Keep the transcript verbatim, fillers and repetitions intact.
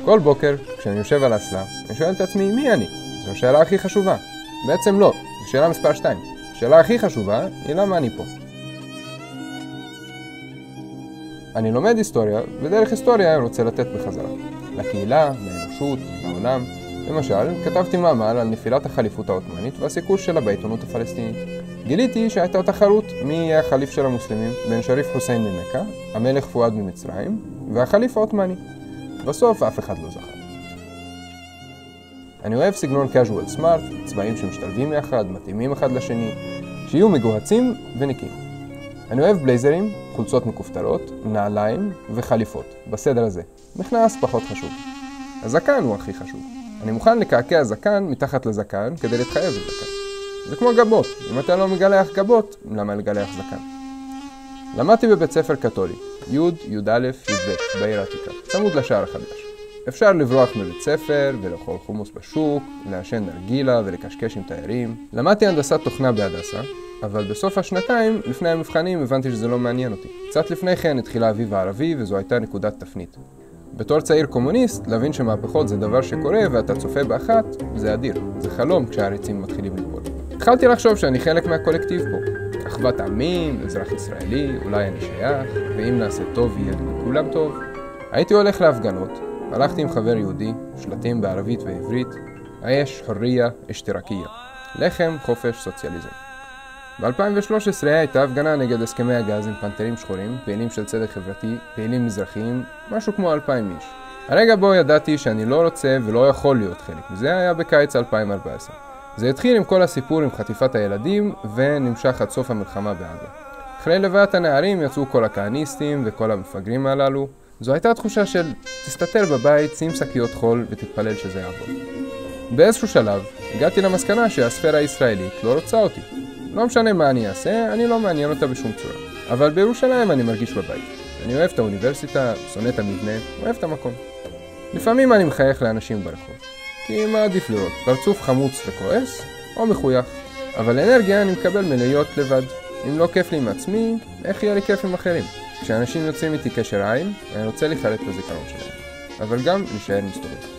כל בוקר, כשאני יושב על האסלה, אני שואל את עצמי, מי אני? זו השאלה הכי חשובה. בעצם לא, זו שאלה מספר שתיים. השאלה הכי חשובה היא למה אני פה. אני לומד היסטוריה, ודרך היסטוריה אני רוצה לתת בחזרה. לקהילה, לאנושות, לעולם. למשל, כתבתי מאמר על נפילת החליפות העות'מאנית והסיכול שלה בעיתונות הפלסטינית. גיליתי שהייתה תחרות מי יהיה החליף של המוסלמים בין שריף חוסיין ממכה, המלך פואד ממצרים, והחליף העות'מאני. בסוף אף אחד לא זכה. אני אוהב סגנון casual smart, צבעים שמשתלבים יחד, מתאימים אחד לשני, שיהיו מגוהצים ונקיים. אני אוהב בלייזרים, חולצות מכופתרות, נעליים וחליפות, בסדר הזה. מכנס פחות חשוב. הזקן הוא הכי חשוב. אני מוכן לקעקע זקן מתחת לזקן כדי להתחייב לזקן. זה כמו גבות, אם אתה לא מגלח גבות, למה לגלח זקן? למדתי בבית ספר קתולי, י', י"א, י"ב, בעיר העתיקה, צמוד לשער החדש. אפשר לברוח מבית ספר ולאכול חומוס בשוק, לעשן נרגילה ולקשקש עם תיירים. למדתי הנדסת תוכנה בהדסה, אבל בסוף השנתיים, לפני המבחנים, הבנתי שזה לא מעניין אותי. קצת לפני כן התחילה האביב הערבי וזו הייתה נקודת תפנית. בתור צעיר קומוניסט, להבין שמהפכות זה דבר שקורה ואתה צופה באחת, זה אדיר. זה חלום כשהעריצים מתחילים ליפול. התחלתי לחשוב שאני חלק מהקולקטיב פה. אחוות עמים, אזרח ישראלי, אולי אני שייך, ואם נעשה טוב יהיה לכולם טוב. הייתי הולך להפגנות, הלכתי עם חבר יהודי, שלטים בערבית ועברית, עייש, חוריה, אשתרקיה. לחם, חופש, סוציאליזם. ב-אלפיים ושלוש עשרה הייתה הפגנה נגד הסכמי הגז עם פנתרים שחורים, פעילים של צדק חברתי, פעילים מזרחיים, משהו כמו אלפיים איש. הרגע בו ידעתי שאני לא רוצה ולא יכול להיות חלק מזה היה בקיץ אלפיים וארבע עשרה. זה התחיל עם כל הסיפור עם חטיפת הילדים ונמשך עד סוף המלחמה בעזה. אחרי לוויית הנערים יצאו כל הכהניסטים וכל המפגרים הללו. זו הייתה תחושה של תסתתר בבית, שים שקיות חול ותתפלל שזה יעבוד. באיזשהו שלב הגעתי למסקנה שהספירה הישראלית לא רוצה אותי. לא משנה מה אני אעשה, אני לא מעניין אותה בשום צורה. אבל בירושלים אני מרגיש בבית. אני אוהב את האוניברסיטה, שונא את המבנה, אוהב את המקום. לפעמים אני מחייך לאנשים ברחוב. כי מה עדיף לראות, פרצוף חמוץ וכועס, או מחוייך. אבל אנרגיה אני מקבל מלהיות לבד. אם לא כיף לי עם עצמי, איך יהיה לי כיף עם אחרים? כשאנשים יוצאים איתי קשר עין, אני רוצה לחלט בזיכרון שלהם. אבל גם להישאר מסתובב.